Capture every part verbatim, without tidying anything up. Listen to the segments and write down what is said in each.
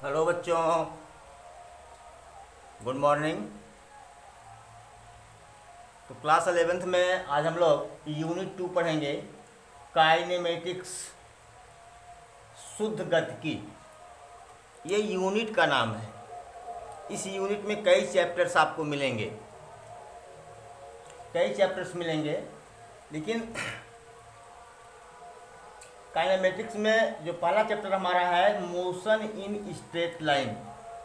Hello बच्चों, good morning. तो class eleventh में आज हम लोग यूनिट टू पढ़ेंगे, काइनेमेटिक्स, शुद्ध गतिकी। ये यूनिट का नाम है। इस यूनिट में कई चैप्टर्स आपको मिलेंगे, कई चैप्टर्स मिलेंगे लेकिन काइनेमेटिक्स में जो पहला चैप्टर हमारा है, मोशन इन स्ट्रेट लाइन,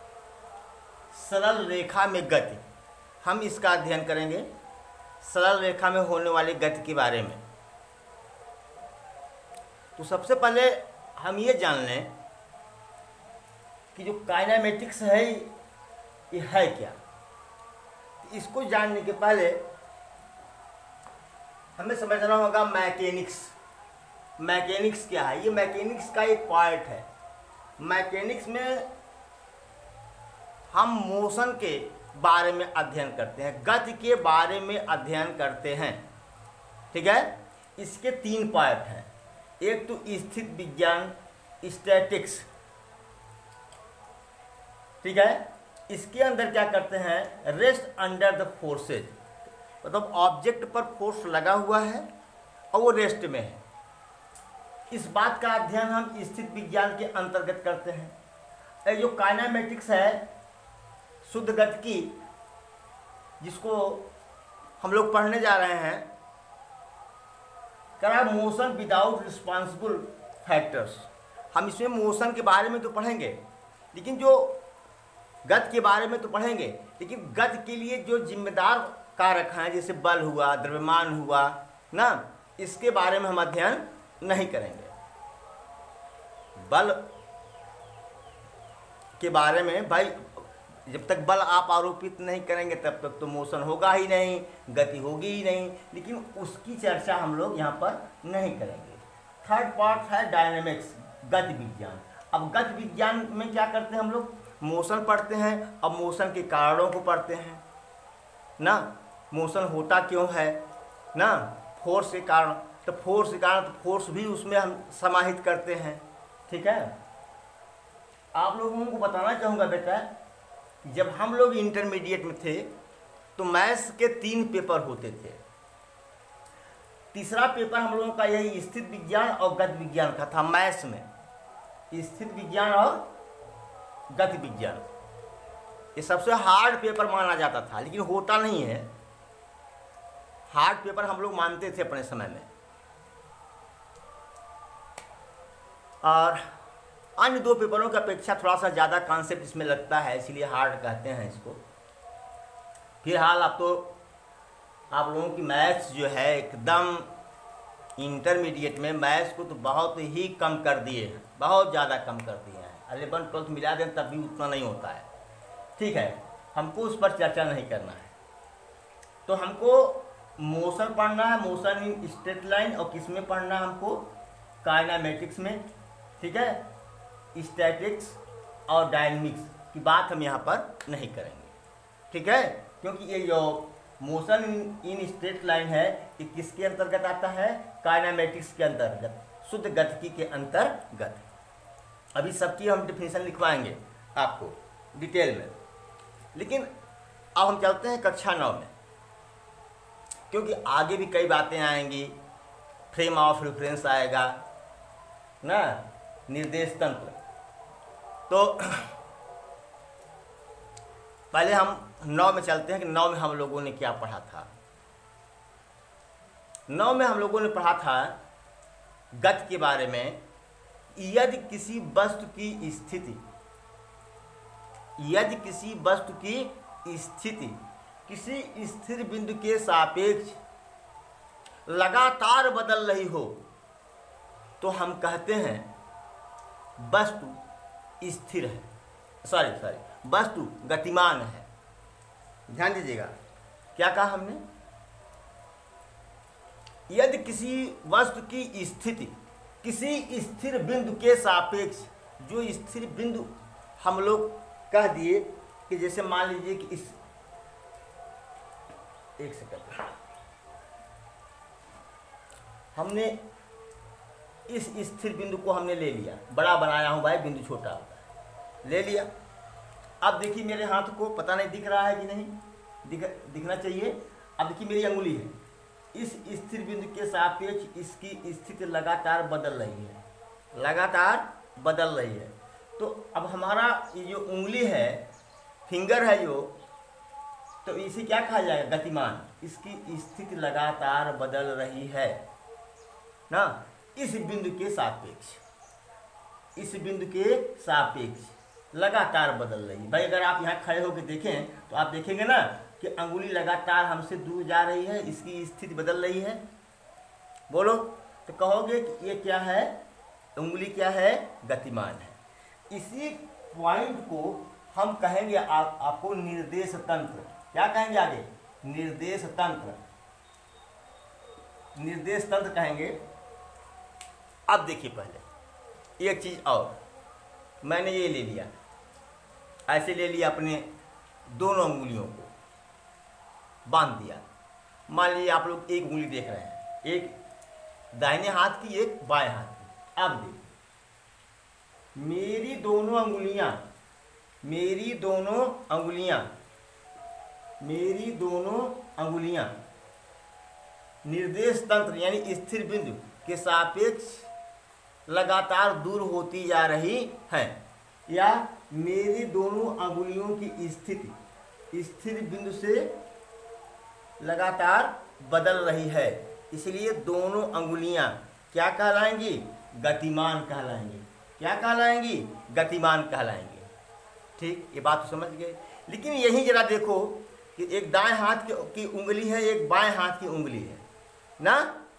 सरल रेखा में गति, हम इसका अध्ययन करेंगे। सरल रेखा में होने वाली गति के बारे में। तो सबसे पहले हम ये जान लें कि जो काइनेमेटिक्स है ये है क्या। इसको जानने के पहले हमें समझना होगा मैकेनिक्स। मैकेनिक्स क्या है? ये मैकेनिक्स का एक पार्ट है। मैकेनिक्स में हम मोशन के बारे में अध्ययन करते हैं, गति के बारे में अध्ययन करते हैं। ठीक है, इसके तीन पार्ट हैं। एक तो स्थित विज्ञान, स्टैटिक्स। ठीक है, इसके अंदर क्या करते हैं, रेस्ट अंडर द फोर्सेज, मतलब ऑब्जेक्ट पर फोर्स लगा हुआ है और वो रेस्ट में है। इस बात का अध्ययन हम स्थित विज्ञान के अंतर्गत करते हैं। जो काइनेमेटिक्स है, शुद्ध गतिकी, जिसको हम लोग पढ़ने जा रहे हैं, करा मोशन विदाउट रिस्पॉन्सिबल फैक्टर्स। हम इसमें मोशन के बारे में तो पढ़ेंगे, लेकिन जो गति के बारे में तो पढ़ेंगे, लेकिन गति के लिए जो जिम्मेदार कारक हैं, जैसे बल हुआ, द्रव्यमान हुआ ना, इसके बारे में हम अध्ययन नहीं करेंगे। बल के बारे में भाई, जब तक बल आप आरोपित नहीं करेंगे तब तक तो मोशन होगा ही नहीं, गति होगी ही नहीं, लेकिन उसकी चर्चा हम लोग यहाँ पर नहीं करेंगे। थर्ड पार्ट है डायनेमिक्स, गति विज्ञान। अब गति विज्ञान में क्या करते हैं हम लोग, मोशन पढ़ते हैं। अब मोशन के कारणों को पढ़ते हैं ना, मोशन होता क्यों है ना, फोर्स के कारण, तो फोर्स के कारण तो फोर्स भी उसमें हम समाहित करते हैं। ठीक है, आप लोगों को बताना चाहूँगा बेटा, जब हम लोग इंटरमीडिएट में थे तो मैथ्स के तीन पेपर होते थे। तीसरा पेपर हम लोगों का यही स्थित विज्ञान और गति विज्ञान का था। मैथ्स में स्थित विज्ञान और गति विज्ञान ये सबसे हार्ड पेपर माना जाता था, लेकिन होता नहीं है। हार्ड पेपर हम लोग मानते थे अपने समय में, और अन्य दो पेपरों की अपेक्षा थोड़ा सा ज़्यादा कॉन्सेप्ट इसमें लगता है, इसीलिए हार्ड कहते हैं इसको। फिलहाल आप तो आप लोगों की मैथ्स जो है एकदम इंटरमीडिएट में मैथ्स को तो बहुत ही कम कर दिए हैं, बहुत ज़्यादा कम कर दिए हैं। अलेवन ट्वेल्थ मिला दें तब भी उतना नहीं होता है। ठीक है, हमको उस पर चर्चा नहीं करना है। तो हमको मोशन पढ़ना है, मोशन इन स्ट्रेट लाइन, और किस में पढ़ना है हमको, काइनेमेटिक्स में। ठीक है, स्टैटिक्स और डायनेमिक्स की बात हम यहाँ पर नहीं करेंगे। ठीक है, क्योंकि ये जो मोशन इन स्ट्रेट लाइन है ये किसके अंतर्गत आता है, काइनेमेटिक्स के अंतर्गत, शुद्ध गतिकी के अंतर्गत। अभी सबकी हम डिफिनेशन लिखवाएंगे आपको डिटेल में, लेकिन अब हम चलते हैं कक्षा नौ में, क्योंकि आगे भी कई बातें आएंगी। फ्रेम ऑफ रेफरेंस आएगा ना, निर्देश तंत्र। तो पहले हम नौ में चलते हैं कि नौ में हम लोगों ने क्या पढ़ा था। नौ में हम लोगों ने पढ़ा था गति के बारे में। यदि किसी वस्तु की स्थिति यदि किसी वस्तु की स्थिति किसी स्थिर बिंदु के सापेक्ष लगातार बदल रही हो तो हम कहते हैं वस्तु स्थिर है, सॉरी सॉरी वस्तु गतिमान है। ध्यान दीजिएगा, क्या कहा हमने, यदि किसी वस्तु की स्थिति किसी स्थिर बिंदु के सापेक्ष, जो स्थिर बिंदु हम लोग कह दिए कि जैसे मान लीजिए कि इस एक सेकंड हमने इस स्थिर बिंदु को हमने ले लिया, बड़ा बनाया हूं भाई, बिंदु छोटा होता है। ले लिया। अब देखिए मेरे हाथ को, पता नहीं दिख रहा है कि नहीं, दिख दिखना चाहिए। अब देखिए मेरी अंगुली है, इस स्थिर बिंदु के सापेक्ष इसकी स्थिति लगातार बदल रही है, लगातार बदल रही है। तो अब हमारा ये जो उंगली है, फिंगर है जो, तो इसे क्या कहा जाएगा? गतिमान। इसकी स्थिति लगातार बदल रही है ना, इस बिंदु के सापेक्ष, इस बिंदु के सापेक्ष लगातार बदल रही है। भाई अगर आप यहाँ खड़े होकर देखें तो आप देखेंगे ना कि अंगुली लगातार हमसे दूर जा रही है, इसकी स्थिति बदल रही है। बोलो, तो कहोगे कि ये क्या है? उंगली क्या है? गतिमान है। इसी पॉइंट को हम कहेंगे आप, आपको निर्देश तंत्र। क्या कहेंगे आगे? निर्देश तंत्र, निर्देश तंत्र कहेंगे। अब देखिए पहले एक चीज और, मैंने ये ले लिया, ऐसे ले लिया, अपने दोनों उंगलियों को बांध दिया। मान लीजिए आप लोग एक उंगली देख रहे हैं, एक दाहिने हाथ की, एक बाएं हाथ की। अब देखिए मेरी दोनों अंगुलियां, मेरी दोनों अंगुलियां, मेरी दोनों अंगुलियां निर्देश तंत्र यानी स्थिर बिंदु के सापेक्ष लगातार दूर होती जा रही हैं, या मेरी दोनों अंगुलियों की स्थिति स्थिर बिंदु से लगातार बदल रही है, इसलिए दोनों अंगुलियां क्या कहलाएंगी? गतिमान कहलाएंगी। क्या कहलाएंगी? गतिमान कहलाएंगी। ठीक, ये बात तो समझ गए। लेकिन यही जरा देखो कि एक दाएं हाथ की, की उंगली है, एक बाएं हाथ की उंगली है ना।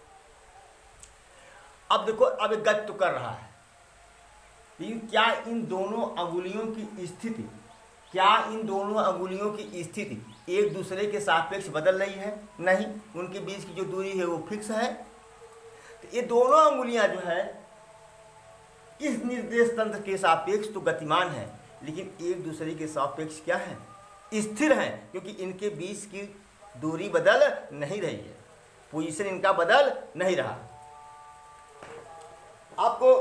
अब देखो, अब गति तो कर रहा है, लेकिन क्या इन दोनों अंगुलियों की स्थिति, क्या इन दोनों अंगुलियों की स्थिति एक दूसरे के सापेक्ष बदल रही है? नहीं, उनके बीच की जो दूरी है वो फिक्स है। तो ये दोनों अंगुलियां जो है इस निर्देश तंत्र के सापेक्ष तो गतिमान है, लेकिन एक दूसरे के सापेक्ष क्या है? स्थिर है, क्योंकि इनके बीच की दूरी बदल नहीं रही है, पोजीशन इनका बदल नहीं रहा। आपको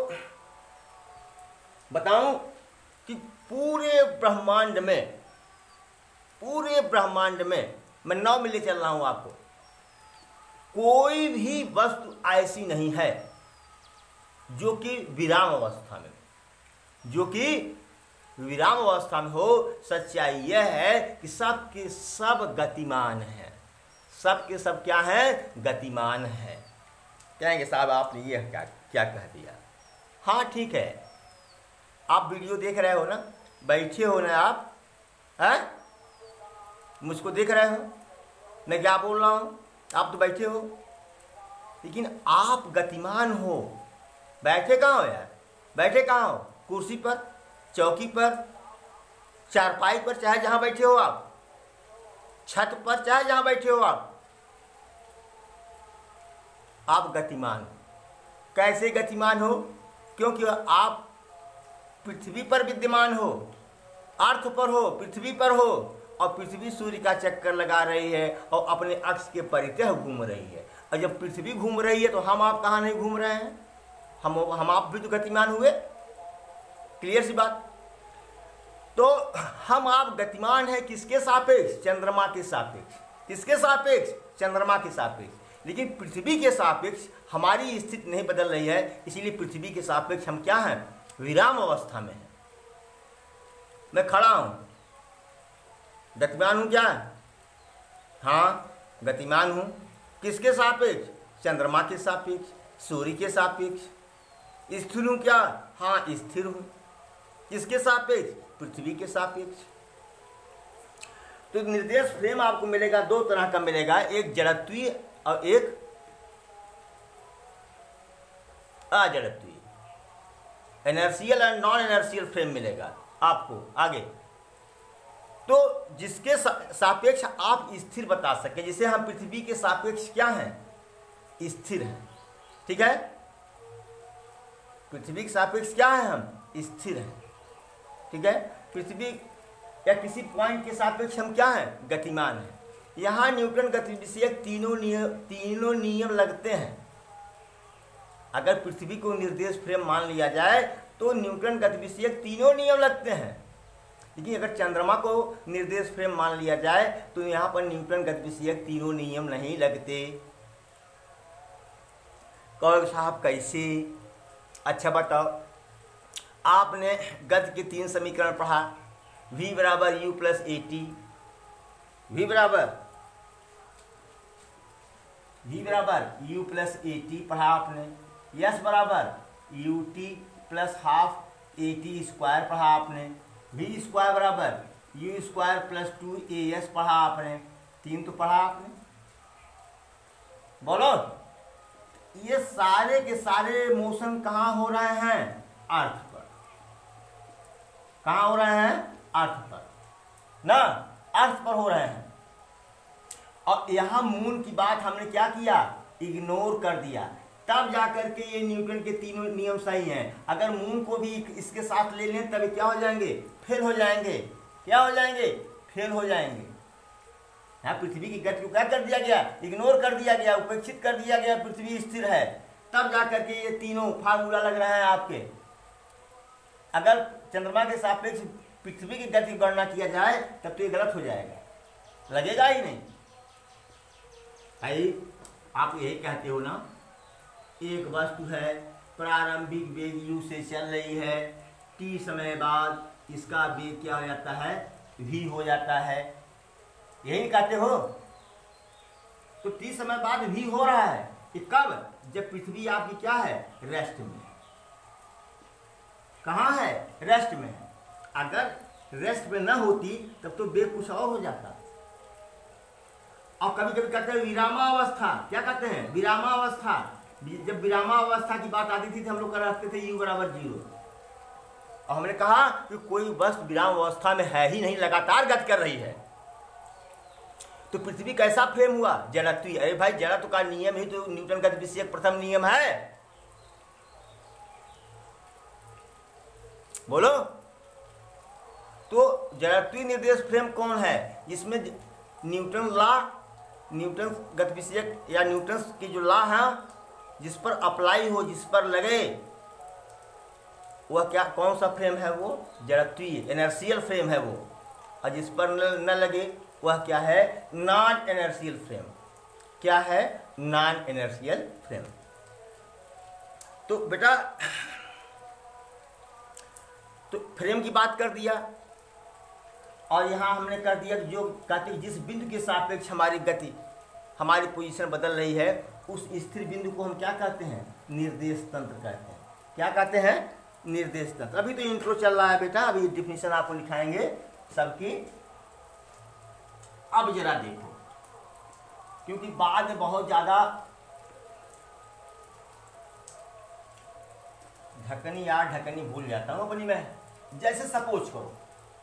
बताऊं कि पूरे ब्रह्मांड में, पूरे ब्रह्मांड में, मैं नौ में ले चल रहा हूं आपको, कोई भी वस्तु ऐसी नहीं है जो कि विराम अवस्था में, जो कि विराम अवस्था में हो। सच्चाई यह है कि सब के सब गतिमान है, सब के सब क्या है? गतिमान है। कहेंगे साहब आपने ये क्या क्या कह दिया? हाँ ठीक है, आप वीडियो देख रहे हो ना, बैठे हो ना आप, हैं? मुझको देख रहे हो, मैं क्या बोल रहा हूँ? आप तो बैठे हो, लेकिन आप गतिमान हो। बैठे कहाँ हो यार? बैठे कहाँ हो? कुर्सी पर, चौकी पर, चारपाई पर, चाहे जहाँ बैठे हो आप, छत पर, चाहे जहाँ बैठे हो आप, आप गतिमान हो। कैसे गतिमान हो? क्योंकि आप पृथ्वी पर विद्यमान हो, अर्थ पर हो, पृथ्वी पर हो, और पृथ्वी सूर्य का चक्कर लगा रही है और अपने अक्ष के परितः घूम रही है। और जब पृथ्वी घूम रही है तो हम आप कहाँ नहीं घूम रहे हैं? हम हम आप भी तो गतिमान हुए। क्लियर सी बात। तो हम आप गतिमान है किसके सापेक्ष? चंद्रमा के सापेक्ष। किसके सापेक्ष? चंद्रमा के सापेक्ष। लेकिन पृथ्वी के सापेक्ष हमारी स्थिति नहीं बदल रही है, इसीलिए पृथ्वी के सापेक्ष हम क्या हैं? विराम अवस्था में है। मैं खड़ा हूं, गतिमान हूं क्या? हाँ गतिमान हूं। किसके सापेक्ष? चंद्रमा के सापेक्ष, सूर्य के सापेक्ष। स्थिर हूं क्या? हाँ स्थिर हूं। किसके सापेक्ष? पृथ्वी के सापेक्ष। तो निर्देश फ्रेम आपको मिलेगा, दो तरह का मिलेगा, एक जड़त्वीय और एक अजड़त्वीय। Inertial and non inertial frame मिलेगा आपको आगे। तो जिसके सापेक्ष आप स्थिर बता सके, जिसे हम पृथ्वी के सापेक्ष क्या हैं? स्थिर हैं। ठीक है, पृथ्वी के सापेक्ष क्या है? हम स्थिर हैं। ठीक है, पृथ्वी या किसी पॉइंट के सापेक्ष हम क्या हैं? गतिमान हैं। यहाँ न्यूटन गति विषयक तीनों नियम तीनों नियम लगते हैं। अगर पृथ्वी को निर्देश फ्रेम मान लिया जाए तो न्यूटन गतिविषयक तीनों नियम लगते हैं। लेकिन अगर चंद्रमा को निर्देश फ्रेम मान लिया जाए तो यहाँ पर न्यूटन गतिविषयक तीनों नियम नहीं लगते। कहोगे साहब कैसे? अच्छा बताओ, आपने गति के तीन समीकरण पढ़ा, v बराबर U plus A T, V बराबर v बराबर यू प्लस ए टी पढ़ा आपने, यस बराबर U T plus half A T square पढ़ा आपने, वी स्क्वायर बराबर U square plus two A S पढ़ा आपने। तीन तो पढ़ा आपने। बोलो, ये सारे के सारे मोशन कहाँ हो रहे हैं? अर्थ पर। कहाँ हो रहे हैं? अर्थ पर ना, अर्थ पर हो रहे हैं। और यहाँ मून की बात हमने क्या किया? इग्नोर कर दिया। तब जाकर के ये न्यूटन के तीनों नियम सही हैं। अगर मून को भी इसके साथ ले लें तब क्या हो जाएंगे? फेल हो जाएंगे। क्या हो जाएंगे? फेल हो जाएंगे। यहाँ पृथ्वी की गति को क्या कर दिया गया? इग्नोर कर दिया गया, उपेक्षित कर दिया गया, पृथ्वी स्थिर है। तब जाकर के ये तीनों फार्मूला लग रहे हैं आपके। अगर चंद्रमा के सापेक्ष पृथ्वी की गति की गणना किया जाए तब तो ये गलत हो जाएगा, लगेगा ही नहीं। भाई आप यही कहते हो ना, एक वस्तु है, प्रारंभिक वेग u से चल रही है, t समय बाद इसका वेग क्या हो जाता है? v हो जाता है। यही कहते हो। तो t समय बाद v हो रहा है। ये कब? जब पृथ्वी आपकी क्या है? रेस्ट में। कहाँ है? रेस्ट में है। अगर रेस्ट में न होती तब तो वेग कुछ और हो जाता। और कभी कभी कहते हैं विरामावस्था। क्या कहते हैं? विरामावस्था। जब विरामावस्था की बात आती थी तो हम लोग कर रखते थे u बराबर जीरो। और हमने कहा कि कोई वस्तु विराम अवस्था में है ही नहीं, लगातार गति कर रही है। तो पृथ्वी कैसा फ्रेम हुआ? जड़त्वीय। अरे भाई, जड़त्व का नियम ही तो न्यूटन गतिविषयक प्रथम नियम है। बोलो, तो जड़त्वीय निर्देश फ्रेम कौन है? जिसमें न्यूटन लॉ, न्यूटन गतिविषयक या न्यूटन की जो लॉ है जिस पर अप्लाई हो, जिस पर लगे, वह क्या, कौन सा फ्रेम है? वो जड़त्वीय इनर्शियल फ्रेम है वो। और जिस पर न, न लगे वह क्या है? Non inertial frame. क्या है? Non inertial frame. तो बेटा, तो फ्रेम की बात कर दिया। और यहाँ हमने कर दिया जो गति, जिस बिंदु के सापेक्ष हमारी गति, हमारी पोजीशन बदल रही है, उस स्थिर बिंदु को हम क्या कहते हैं? निर्देश तंत्र कहते हैं। क्या कहते हैं? निर्देश तंत्र। अभी तो इंट्रो चल रहा है बेटा, अभी डिफिनीशन आपको लिखाएंगे सबकी। अब जरा देखो, क्योंकि बाद में बहुत ज्यादा ढकनी यार ढकनी भूल जाता हूं अपनी मैं। जैसे सपोज करो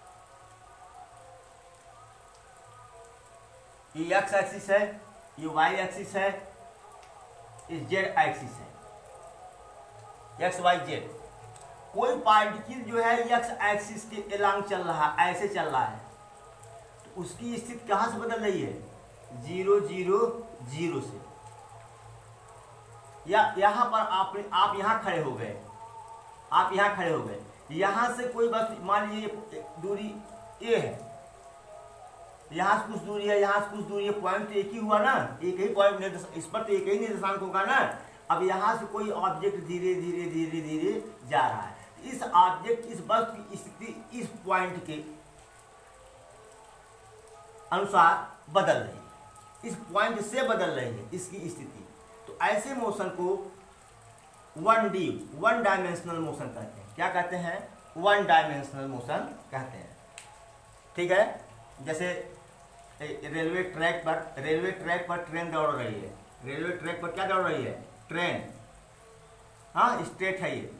ये एक्स एक्सिस है, ये वाई एक्सिस है, ये जेड एक्सिस है, एक्स वाई जेड। कोई पार्टिकल जो है एक्स एक्सिस के एलांग चल रहा है, ऐसे चल रहा है, तो उसकी स्थिति कहाँ से बदल रही है? जीरो जीरो जीरो से। या यहाँ पर आप आप यहाँ खड़े हो गए, आप यहाँ खड़े हो गए, यहाँ से कोई बस मान लीजिए दूरी ए है, यहाँ से कुछ दूरी है, यहाँ से कुछ दूरी है, पॉइंट एक ही हुआ ना, एक ही पॉइंट निर्देश, इस पर तो एक ही निर्देशांक होगा ना। अब यहाँ से कोई ऑब्जेक्ट धीरे धीरे धीरे धीरे जा रहा है, इस ऑब्जेक्ट, इस वस्तु की स्थिति इस पॉइंट के अनुसार बदल रही है, इस पॉइंट से बदल रही है इसकी स्थिति। तो ऐसे मोशन को one D one dimensional motion कहते हैं। क्या कहते हैं? वन डायमेंशनल मोशन कहते हैं। ठीक है। जैसे रेलवे ट्रैक पर रेलवे ट्रैक पर ट्रेन दौड़ रही है, रेलवे ट्रैक पर क्या दौड़ रही है? ट्रेन। हाँ, स्ट्रेट है ये,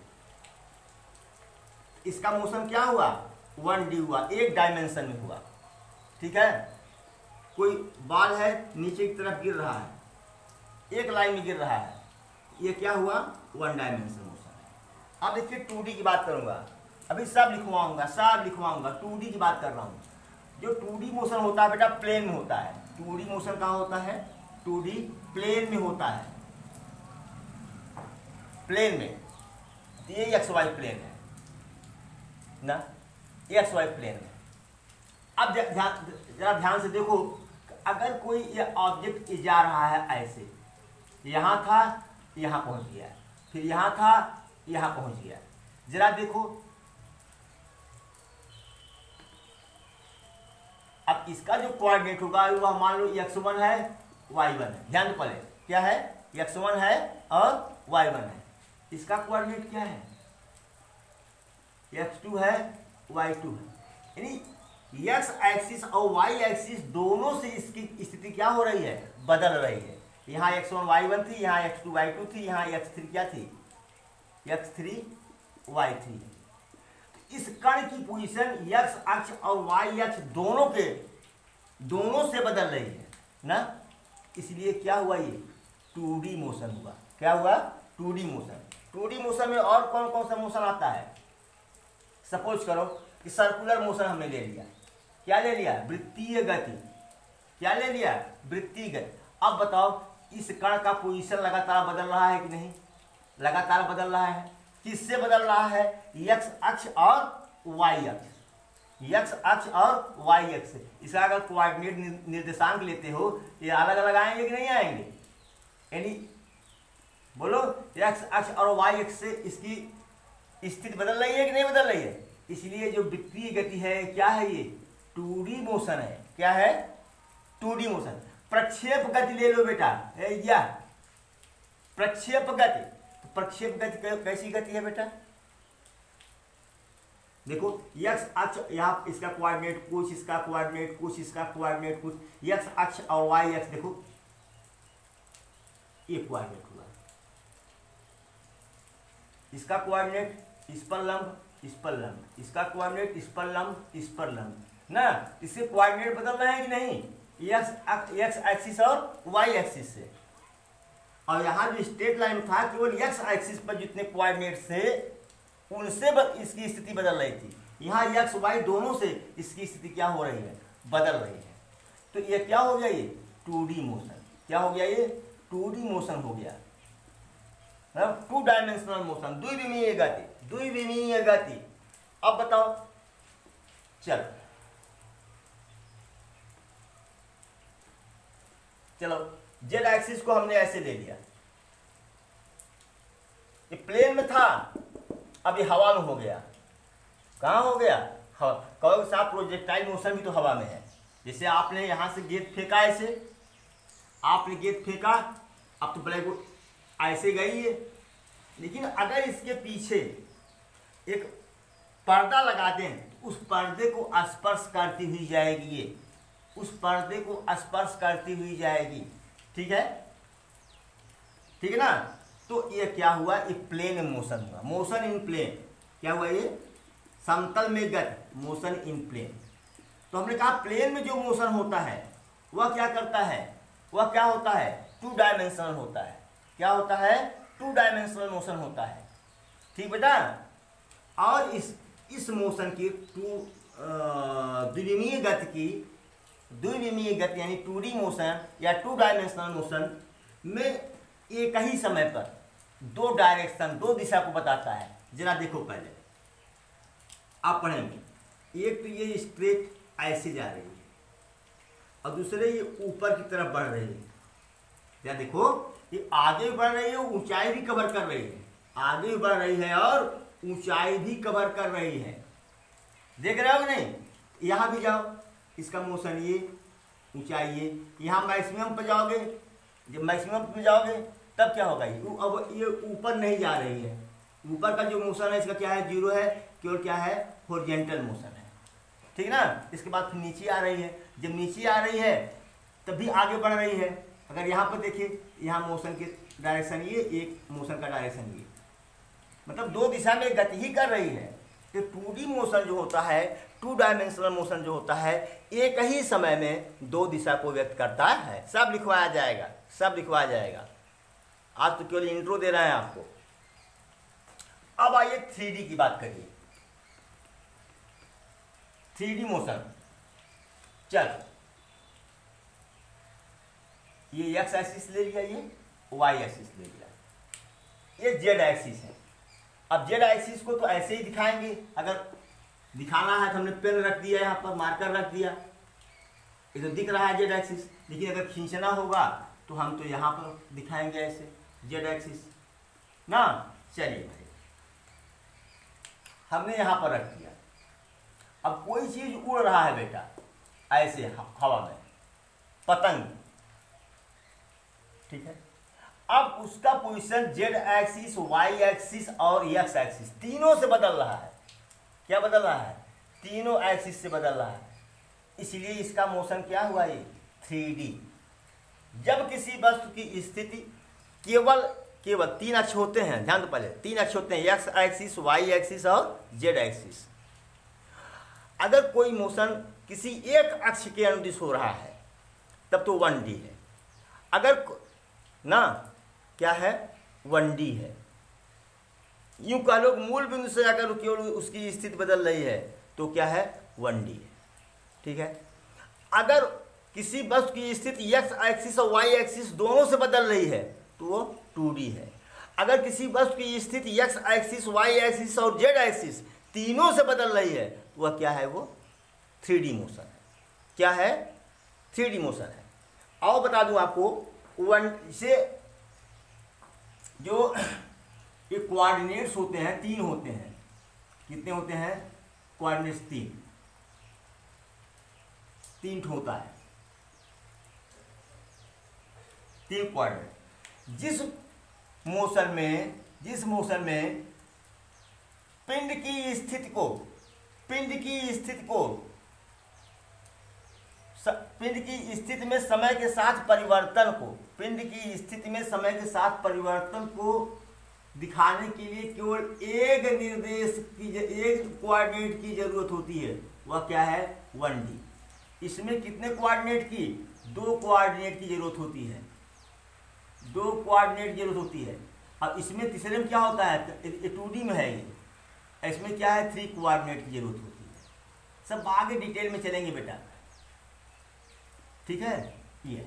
इसका मोशन क्या हुआ? वन डी हुआ, एक डायमेंशन में हुआ। ठीक है। कोई बॉल है, नीचे की तरफ गिर रहा है, एक लाइन में गिर रहा है, ये क्या हुआ? One dimension motion. अब देखिए टू डी की बात करूंगा, अभी सब लिखवाऊंगा, सब लिखवाऊंगा। टू डी की बात कर रहा हूँ। जो टू डी मोशन होता है बेटा, प्लेन में होता है। टू डी मोशन कहाँ होता है? टू डी प्लेन में होता है, प्लेन में। ये एक्स वाई प्लेन है, ना, एक्स वाई प्लेन में। अब ध्यान जरा ध्यान से देखो, अगर कोई ये ऑब्जेक्ट जा रहा है ऐसे, यहाँ था यहाँ पहुँच गया, फिर यहाँ था यहाँ पहुँच गया, जरा देखो अब इसका जो कोऑर्डिनेट होगा वह मान लो एक्स वन है वाई वन है। ध्यान दो, पहले क्या है, एक्स वन है और वाई वन है। इसका कोऑर्डिनेट क्या है, एक्स टू है वाई टू है, यानी एक्स एक्सिस और वाई एक्सिस दोनों से इसकी स्थिति क्या हो रही है, बदल रही है। यहाँ एक्स वन वाई वन थी, यहाँ एक्स टू वाई टू थी, यहाँ एक्स थ्री क्या थी, एक्स थ्री वाई थ्री। इस कण की पोजीशन एक्स अक्ष और वाई अक्ष दोनों के दोनों से बदल रही है ना, इसलिए क्या हुआ, ये टू डी मोशन हुआ। क्या हुआ, two D motion. Two D motion में और कौन कौन सा मोशन आता है, सपोज करो कि सर्कुलर मोशन हमने ले लिया, क्या ले लिया, वृत्तीय गति। क्या ले लिया, वृत्तीय गति। अब बताओ इस कण का पोजीशन लगातार बदल रहा है कि नहीं, लगातार बदल रहा है। किससे बदल रहा है, एक्स अक्ष और वाई अक्ष, एक्स अक्ष और वाई अक्ष। इसका अगर कोऑर्डिनेट निर्देशांक लेते हो, ये अलग अलग आएंगे कि नहीं आएंगे, यानी बोलो एक्स अक्ष और वाई अक्ष से इसकी स्थिति बदल रही है कि नहीं बदल रही है। इसलिए जो वृत्तीय गति है क्या है, ये टू डी मोशन है। क्या है, टू डी मोशन। प्रक्षेप गति ले लो बेटा, या प्रक्षेप गति। तो प्रक्षेप गति कैसी गति है बेटा, देखो एक्स अक्ष, यहाँ इसका कोऑर्डिनेट कुछ, इसका कोऑर्डिनेट कुछ, इसका कोऑर्डिनेट कुछ, एक्स अक्ष और वाई अक्ष देखो ये कोऑर्डिनेट हुआ, इसका कोऑर्डिनेट इस पर लंब, इस पर लंब, इसका कोऑर्डिनेट इस पर लंब, इस पर लंब ना। इससे कोऑर्डिनेट बदल रहे हैं कि नहीं, एक्स एक्स एक्सिस और वाई एक्सिस से। और यहाँ जो स्ट्रेट लाइन था केवल एक्स एक्सिस पर जितने कोऑर्डिनेट से उनसे इसकी स्थिति बदल रही थी। यहाँ एक्स वाई दोनों से इसकी स्थिति क्या हो रही है, बदल रही है। तो ये क्या हो गया, ये टू डी मोशन। क्या हो गया, ये टू डी मोशन हो गया, टू डायमेंशनल मोशन, द्विविमीय गति, द्विविमीय गति। अब बताओ, चलो चलो जेड एक्सिस को हमने ऐसे ले लिया, ये प्लेन में था, अब ये हवा में हो गया। कहाँ हो गया, हवा। कहो साहब प्रोजेक्टाइल मोशन भी तो हवा में है। जैसे आपने यहाँ से गेंद फेंका, ऐसे आपने गेंद फेंका, अब तो ब्लैक बोर्ड ऐसे गई है, लेकिन अगर इसके पीछे एक पर्दा लगा दें तो उस पर्दे को स्पर्श करती हुई जाएगी, ये उस पर्दे को स्पर्श करती हुई जाएगी। ठीक है, ठीक है ना। तो ये क्या हुआ, ये प्लेन मोशन हुआ, मोशन इन प्लेन। क्या हुआ, ये समतल में गति, मोशन इन प्लेन। तो हमने कहा प्लेन में जो मोशन होता है वह क्या करता है, वह क्या होता है, टू डायमेंशनल होता है। क्या होता है, टू डायमेंशनल मोशन होता है। ठीक बेटा। और इस इस मोशन की टू द्विविमीय गति की द्विविमीय गति यानी टू डी मोशन या टू डायमेंशनल मोशन में एक ही समय पर दो डायरेक्शन, दो दिशा को बताता है। जरा देखो पहले आप पढ़ेंगे, एक तो ये स्ट्रेट ऐसे जा रही है और दूसरे ये ऊपर की तरफ बढ़ रही है। क्या देखो, ये आगे भी बढ़ रही है, ऊंचाई भी कवर कर रही है, आगे भी बढ़ रही है और ऊंचाई भी कवर कर रही है। देख रहे हो कि नहीं। यहाँ भी जाओ, इसका मोशन ये, ऊंचाई ये, यहाँ मैक्सिमम पे जाओगे, जब मैक्सिमम पे जाओगे तब क्या होगा, ये अब ये ऊपर नहीं जा रही है। ऊपर का जो मोशन है इसका क्या है, जीरो है, केवल क्या है, हॉरिजॉन्टल मोशन है। ठीक ना। इसके बाद फिर नीचे आ रही है, जब नीचे आ रही है तब भी आगे बढ़ रही है। अगर यहाँ पर देखिए, यहाँ मोशन के डायरेक्शन ये, एक मोशन का डायरेक्शन ये, मतलब दो दिशा में गति ही कर रही है। तो टू डी मोशन जो होता है, टू डायमेंशनल मोशन जो होता है, एक ही समय में दो दिशा को व्यक्त करता है। सब लिखवाया जाएगा, सब लिखवाया जाएगा। आज तो केवल इंट्रो दे रहे हैं आपको। अब आइए थ्री डी की बात करिए, थ्री डी मोशन। चल, ये एक्स एक्सिस ले लिया, ये वाई एक्सिस ले लिया, ये जेड एक्सिस है। अब जेड एक्सिस को तो ऐसे ही दिखाएंगे, अगर दिखाना है तो हमने पेन रख दिया, यहाँ पर मार्कर रख दिया, ये तो दिख रहा है जेड एक्सिस। लेकिन अगर खींचना होगा तो हम तो यहाँ पर दिखाएंगे ऐसे जेड एक्सिस ना। चलिए भाई, हमने यहाँ पर रख दिया। अब कोई चीज उड़ रहा है बेटा ऐसे हवा में, पतंग, ठीक है। अब उसका position Z axis, Y axis और एक्स एक्सिस तीनों से बदल रहा है। क्या बदल रहा है? तीनों एक्सिस से बदल रहा है। इसलिए इसका मोशन क्या हुआ? ये थ्री डी। जब किसी वस्तु की स्थिति केवल केवल तीन अक्ष होते हैं, ध्यान दो, पहले तीन अक्ष होते हैं, एक्स एक्सिस, वाई एक्सिस और जेड एक्सिस। अगर कोई मोशन किसी एक अक्ष के अनुदिश हो रहा है तब तो वन डी है। अगर ना क्या है? वन डी है। यूं कह लो मूल बिंदु से अगर केवल उसकी स्थिति बदल रही है तो क्या है? वन डी है, ठीक है। अगर किसी वस्तु की स्थिति एक्स एक्सिस और वाई एक्सिस दोनों से बदल रही है तो वो टू डी है। अगर किसी वस्तु की स्थिति एक्स एक्सिस, वाई एक्सिस और जेड एक्सिस तीनों से बदल रही है तो वह क्या है? वो थ्री डी मोशन है। क्या है? थ्री डी मोशन है। और बता दूं आपको, वन से जो ये कोऑर्डिनेट्स होते हैं तीन होते हैं। कितने होते हैं? कोऑर्डिनेट्स तीन तीन होता है, तीन कोऑर्डिनेट। जिस मोशन में जिस मोशन में पिंड की स्थिति को पिंड की स्थिति को पिंड की स्थिति में समय के साथ परिवर्तन को पिंड की स्थिति में समय के साथ परिवर्तन को दिखाने के लिए केवल एक निर्देश की एक कोऑर्डिनेट की जरूरत होती है। वह क्या है? One D. इसमें कितने कोऑर्डिनेट की? दो कोऑर्डिनेट की जरूरत होती है। दो कोऑर्डिनेट की जरूरत होती है। अब इसमें तीसरे में क्या होता है? ये टू डी में है, ये इसमें क्या है? थ्री कोऑर्डिनेट की जरूरत होती है। सब आगे डिटेल में चलेंगे बेटा, ठीक है। ये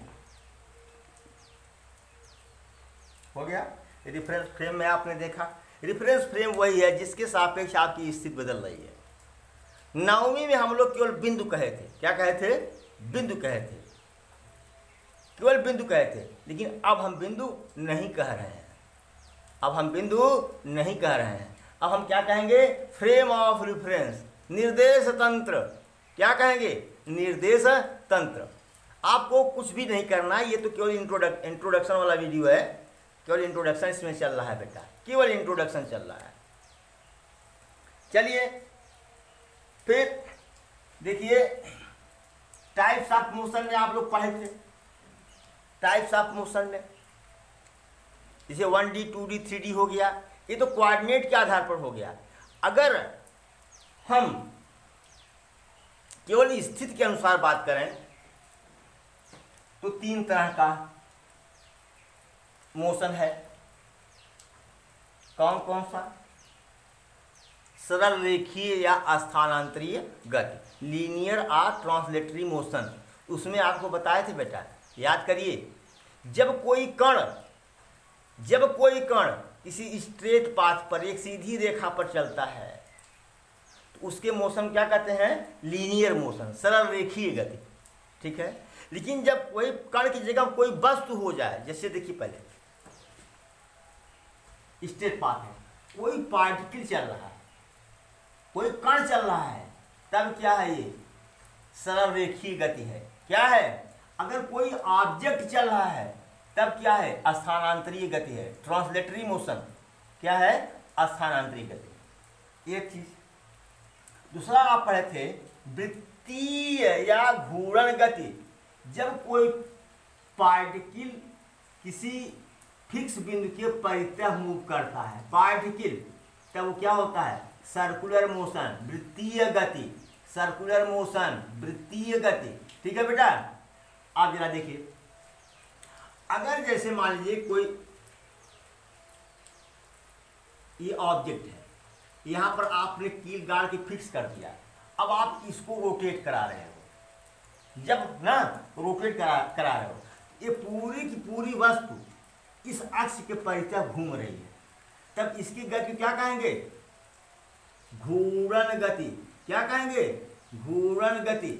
हो गया। रिफरेंस फ्रेम में आपने देखा, रिफरेंस फ्रेम वही है जिसके सापेक्ष आपकी स्थिति बदल रही है। नववीं में हम लोग केवल बिंदु कहे थे। क्या कहे थे? बिंदु कहे थे, केवल बिंदु कहे थे। लेकिन अब हम बिंदु नहीं कह रहे हैं। अब हम बिंदु नहीं कह रहे हैं। अब हम क्या कहेंगे? फ्रेम ऑफ रिफरेंस, निर्देश तंत्र। क्या कहेंगे? निर्देश तंत्र। आपको कुछ भी नहीं करना है, ये तो केवल इंट्रोडक्ट इंट्रोडक्शन वाला वीडियो है। केवल इंट्रोडक्शन इसमें चल रहा है बेटा, केवल इंट्रोडक्शन चल रहा है। चलिए फिर देखिए, टाइप्स ऑफ मोशन में आप लोग पढ़े थे। टाइप्स ऑफ मोशन में जैसे one D, two D, three D हो गया। ये तो कोऑर्डिनेट के आधार पर हो गया। अगर हम केवल स्थिति के अनुसार बात करें तो तीन तरह का मोशन है। कौन कौन सा? सरल रेखीय या स्थानांतरीय गति, लीनियर और ट्रांसलेटरी मोशन। उसमें आपको बताए थे बेटा, याद करिए। जब कोई कण जब कोई कण किसी स्ट्रेट पाथ पर एक सीधी रेखा पर चलता है तो उसके मोशन क्या कहते हैं? लीनियर मोशन, सरल रेखीय गति, ठीक है। लेकिन जब कोई कण की जगह कोई वस्तु हो जाए, जैसे देखिए पहले स्ट्रेट पाथ है, कोई पार्टिकल चल रहा है, कोई कण चल रहा है, तब क्या है? ये सरल रेखीय गति है। क्या है? अगर कोई ऑब्जेक्ट चल रहा है तब क्या है? स्थानांतरीय गति है, ट्रांसलेटरी मोशन। क्या है? स्थानांतरीय गति। एक चीज। दूसरा आप पढ़े थे वृत्तीय या घूर्णन गति। जब कोई पार्टिकल किसी फिक्स बिंदु के परितः मूव करता है, पार्टिकल, तब वो क्या होता है? सर्कुलर मोशन, वृत्तीय गति। सर्कुलर मोशन, वृत्तीय गति, ठीक है बेटा। आप जरा देखिए, अगर जैसे मान लीजिए कोई ये ऑब्जेक्ट है, यहां पर आपने कील गाड़ के फिक्स कर दिया। अब आप इसको रोटेट करा रहे हो। जब ना रोटेट करा करा रहे हो, ये पूरी की पूरी वस्तु इस अक्ष के परितः घूम रही है, तब इसकी गति क्या कहेंगे? घूर्णन गति। क्या कहेंगे? घूर्ण गति,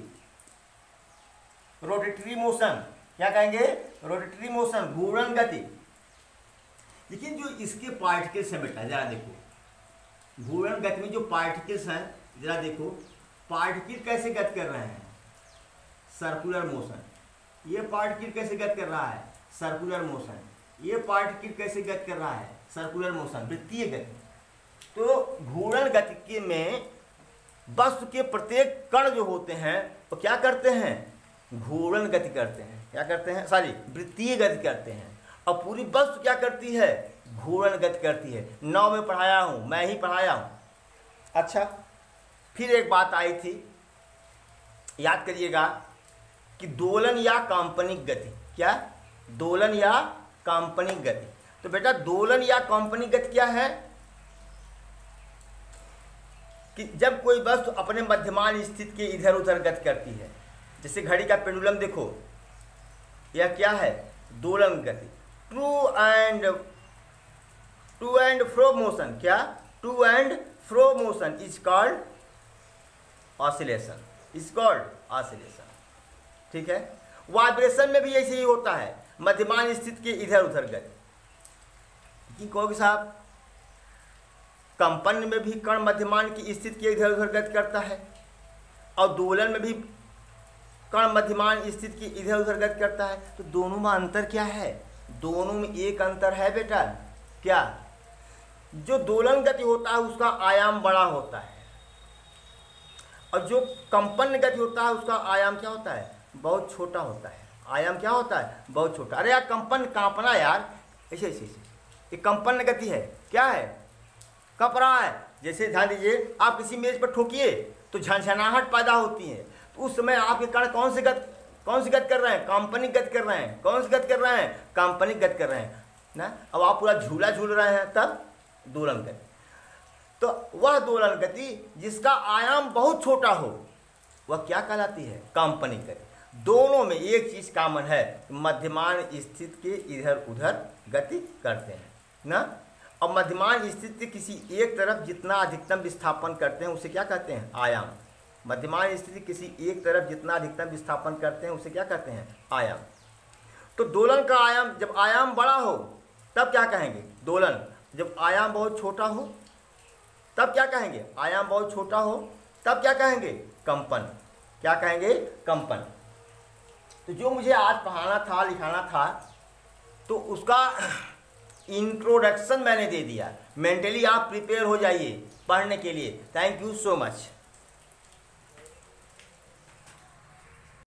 रोटेटरी मोशन। क्या कहेंगे? रोटेटरी मोशन, घूर्ण गति। लेकिन जो इसके पार्टिकल्स हैं बेटा, जरा देखो घूर्ण गति में जो पार्टिकल्स हैं, जरा देखो पार्टिकल कैसे गति कर रहे हैं? Circular motion. ये पार्टिकल कैसे गति कर रहा है? Circular motion. ये पार्टिकल कैसे गति कर रहा है? सर्कुलर मोशन, वृत्तीय गति। तो घूर्ण गति में वस्तु के प्रत्येक कण जो होते हैं वो क्या करते हैं? घूर्ण गति करते हैं। क्या करते हैं? सॉरी, वृत्तीय गति करते हैं। और पूरी वस्तु क्या करती है? घूर्ण गति करती है। नौ में पढ़ाया हूँ, मैं ही पढ़ाया हूँ। अच्छा, फिर एक बात आई थी, याद करिएगा कि दोलन या काल्पनिक गति। क्या? दोलन या काल्पनिक गति। तो बेटा दोलन या काल्पनिक गति क्या है? कि जब कोई वस्तु अपने मध्यमान स्थिति के इधर उधर गति करती है, जैसे घड़ी का पेंडुलम देखो, यह क्या है? दोलन गति। To and to and fro motion. क्या? To and fro motion is called oscillation, is called oscillation. ठीक है। वाइब्रेशन में भी ऐसे ही होता है, मध्यमान स्थिति के इधर उधर गति। कि कहोगे साहब कंपन में भी कण मध्यमान की स्थिति के इधर उधर गति करता है और दोलन में भी कण मध्यमान स्थिति की इधर उधर गति करता है। तो दोनों में अंतर क्या है? दोनों में एक अंतर है बेटा। क्या? जो दोलन गति होता है उसका आयाम बड़ा होता है और जो कंपन गति होता है उसका आयाम क्या होता है? बहुत छोटा होता है। आयाम क्या होता है? बहुत छोटा। अरे यार कंपन, कांपना यार, ऐसे ऐसे ऐसे ये कंपन गति है। क्या है? कप रहा है। जैसे ध्यान दीजिए, आप किसी मेज पर ठोकिए तो झनझनाहट पैदा होती है, तो उस समय आपके कण कौन सी गति कौन सी गति कर रहे हैं? काल्पनिक गति कर रहे हैं। कौन सी गति कर रहे हैं? काल्पनिक गति कर रहे हैं ना। अब आप पूरा झूला झूल रहे हैं तब दोलन गति। तो वह दोलन गति जिसका आयाम बहुत छोटा हो वह क्या कहलाती है? काल्पनिक गति। दोनों में एक चीज कॉमन है, मध्यमान स्थिति के इधर उधर गति करते हैं ना। और मध्यमान स्थिति किसी एक तरफ जितना अधिकतम विस्थापन करते हैं उसे क्या कहते हैं? आयाम। मध्यमान स्थिति किसी एक तरफ जितना अधिकतम विस्थापन करते हैं उसे क्या कहते हैं? आयाम। तो दोलन का आयाम, जब आयाम बड़ा हो तब क्या कहेंगे? दोलन। जब आयाम बहुत छोटा हो तब क्या कहेंगे? आयाम बहुत छोटा हो तब क्या कहेंगे? कंपन। क्या कहेंगे? कंपन। तो जो मुझे आज पढ़ाना था, लिखाना था, तो उसका इंट्रोडक्शन मैंने दे दिया। मेंटली आप प्रिपेयर हो जाइए पढ़ने के लिए। Thank you so much.